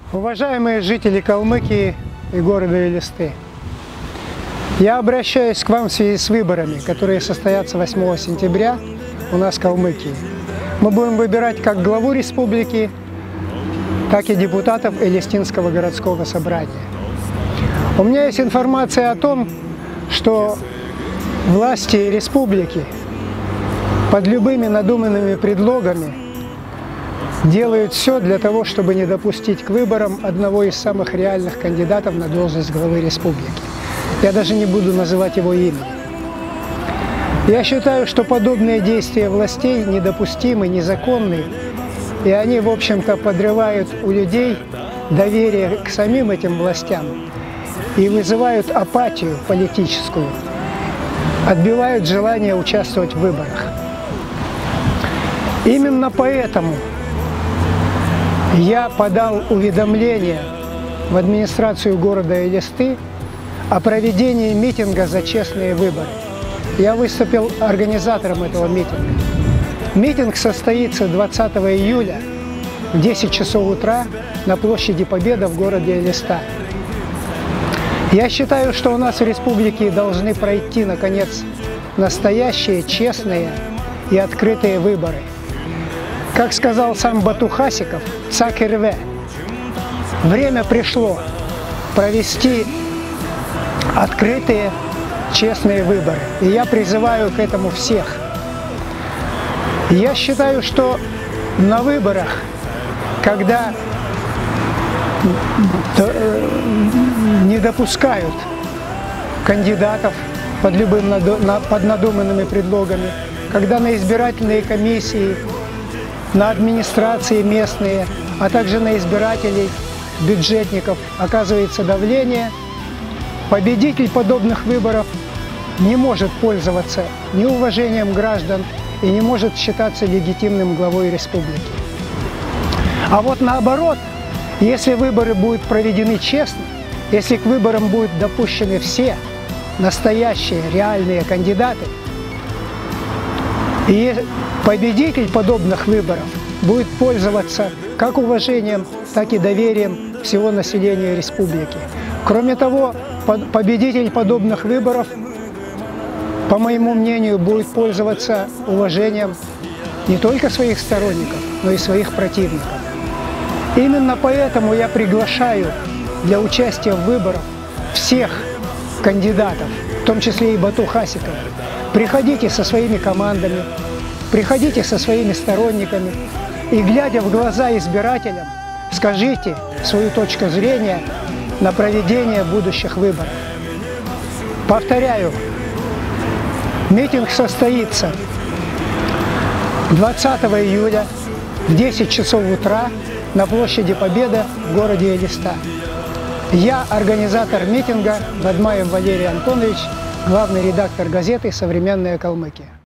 Уважаемые жители Калмыкии и города Элисты, я обращаюсь к вам в связи с выборами, которые состоятся 8 сентября у нас в Калмыкии. Мы будем выбирать как главу республики, так и депутатов Элистинского городского собрания. У меня есть информация о том, что власти республики под любыми надуманными предлогами делают все для того, чтобы не допустить к выборам одного из самых реальных кандидатов на должность главы республики. Я даже не буду называть его имя. Я считаю, что подобные действия властей недопустимы, незаконны, и они, в общем-то, подрывают у людей доверие к самим этим властям и вызывают апатию политическую, отбивают желание участвовать в выборах. Именно поэтому я подал уведомление в администрацию города Элисты о проведении митинга за честные выборы. Я выступил организатором этого митинга. Митинг состоится 20 июля в 10 часов утра на площади Победы в городе Элиста. Я считаю, что у нас в республике должны пройти, наконец, настоящие, честные и открытые выборы. Как сказал сам Бату Хасиков, «Цакерве», время пришло провести открытые, честные выборы. И я призываю к этому всех. Я считаю, что на выборах, когда не допускают кандидатов под надуманными предлогами, когда на избирательные комиссии, на администрации местные, а также на избирателей, бюджетников оказывается давление, победитель подобных выборов не может пользоваться ни уважением граждан и не может считаться легитимным главой республики. А вот наоборот, если выборы будут проведены честно, если к выборам будут допущены все настоящие, реальные кандидаты, и победитель подобных выборов будет пользоваться как уважением, так и доверием всего населения республики. Кроме того, победитель подобных выборов, по моему мнению, будет пользоваться уважением не только своих сторонников, но и своих противников. Именно поэтому я приглашаю для участия в выборах всех кандидатов, в том числе и Бату Хасикова. Приходите со своими командами, приходите со своими сторонниками и, глядя в глаза избирателям, скажите свою точку зрения на проведение будущих выборов. Повторяю, митинг состоится 20 июля в 10 часов утра на площади Победы в городе Элиста. Я организатор митинга, Бадмаев Валерий Антонович, главный редактор газеты «Современная Калмыкия».